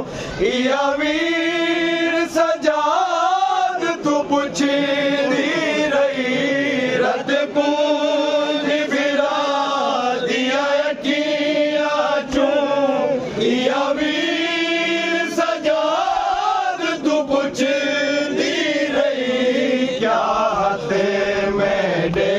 या वीर सजाद तू पुछदी रही रत पूंज फिरा दिया अखियां चूं या वीर सजाद तू पुछदी रही क्या ते मेरे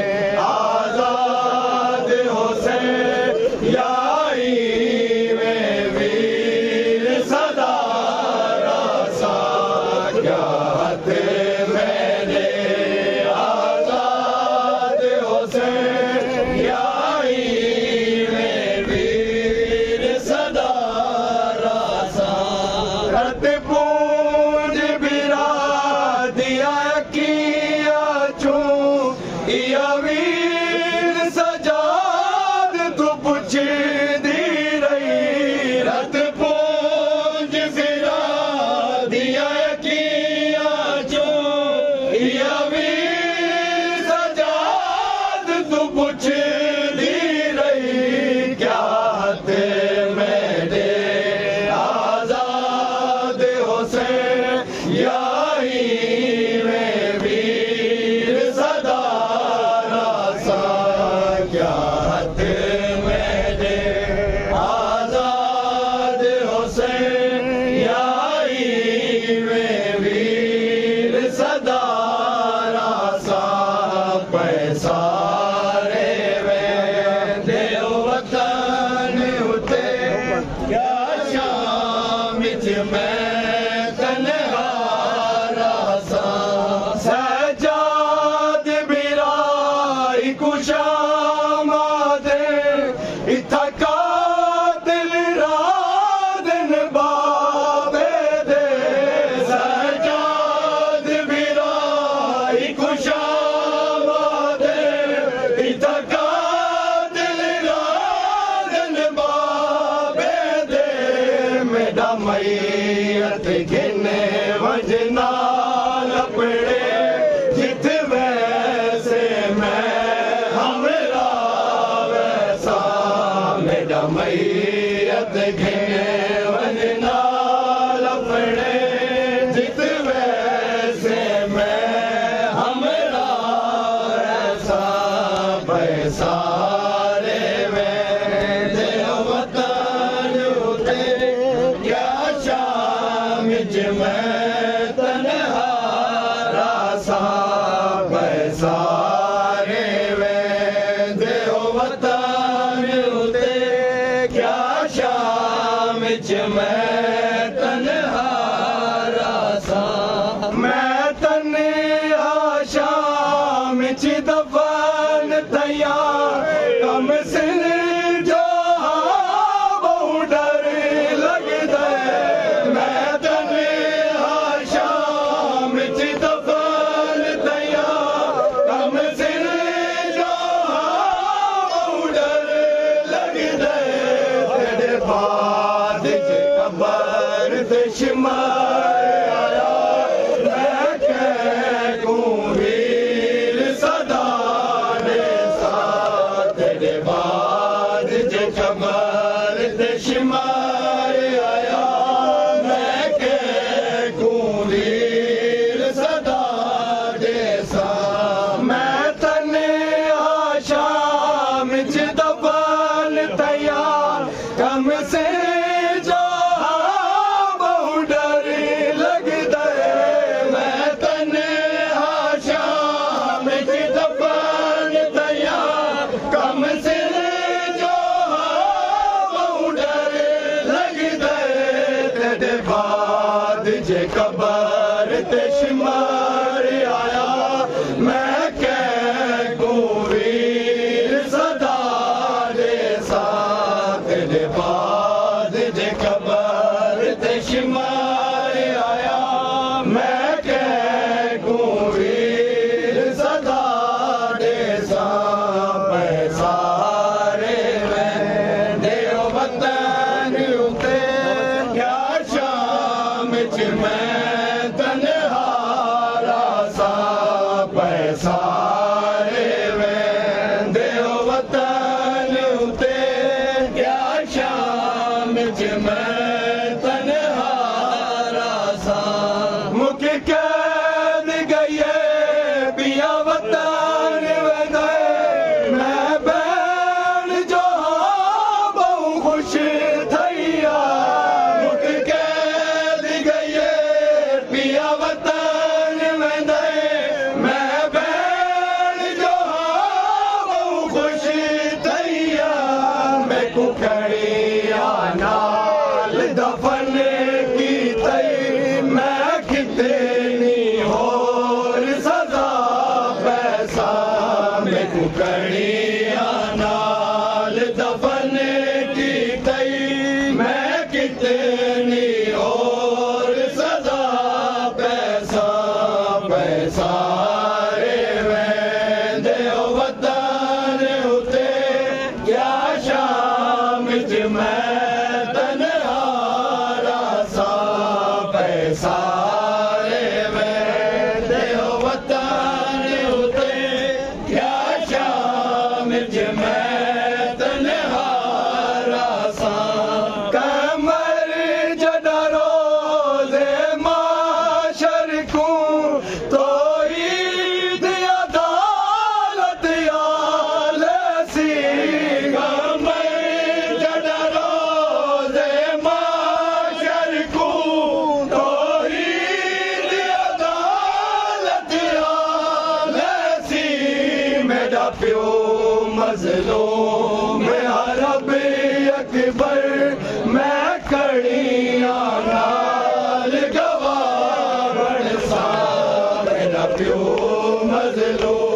आजाद हुसैन याई में वीर सदा रासा क्या ते मेरे आजाद हुसैन याई में वीर सदा रासा रत पूंज बिरा दिया अखियां चूं या वीर सजाद तू पुछदी रही रत पूंज फिरा दिया अखियां चूं या वीर सजाद तू पुछदी रही क्या ते मेरे आजाद हुसैन याई में वीर सदा रासा क्या ते मेरे आजाद हुसैन याई में वीर सदा रासा पैसारे वेंदे वतन उते क्या शाम च मैं तन्हा रासा सजाद बिराई कुशामादे इथा कातिल रादन बाबे दे सजाद बिराई कुशामादे इथा कातिल रादन बाबे दे मेरा मैयत गिने वजना लपड़े जित वैसे मैं हमरा वैसा मेरा मैयत गिने वजना लपड़े जित वैसे मैं हमरा वैसा पैसारे वेंदे वतन उते क्या शाम च मैं तन्हा रासा पैसारे वेंदे वतन उते क्या शाम च मैं तन्हा रासा मैं तन्हा शाम च दफन तैयार कम सिर जो बहु डर लगदा मैं तन्हा शाम च दफन तैयार कम सिर जो बहु डर लगदा तेरे बाद च कबर ते शिमार आया मैं कहूं वीर सदा ने साथ तेरे बाद च कबर ते शिमार आया मैं कहूं वीर सदा दे सा मैं तन्हा शाम च दफन तैयार कम से जो बहु डर लगदा मैं तन्हा शाम च दफन तैयार कम से जो बहु डर लगदा तेरे बाद जे कबर ते शिमार आया मैं कहूं वीर सदा दे सा तेरे बाद जे कबर ते शिमार आया मैं कहूं वीर सदा दे सा पैसारे वेंदे वतन उते क्या शाम च मैं तन्हा रासा पैसारे वेंदे वतन उते क्या शाम च मैं तन्हा सारे वेंदे हो वतन उते क्या शाम च मैं तन्हारा सां कमर जॾा रोज़े माशर कूं तो ईद अदालत आलसी कमर जॾा रोज़े माशर कूं तो ईद अदालत आलसी मेरा प्यो मज़लूम अरब अकबर मैं कड़िया नाल गवाह बण सा मेरा प्यो मज़लूम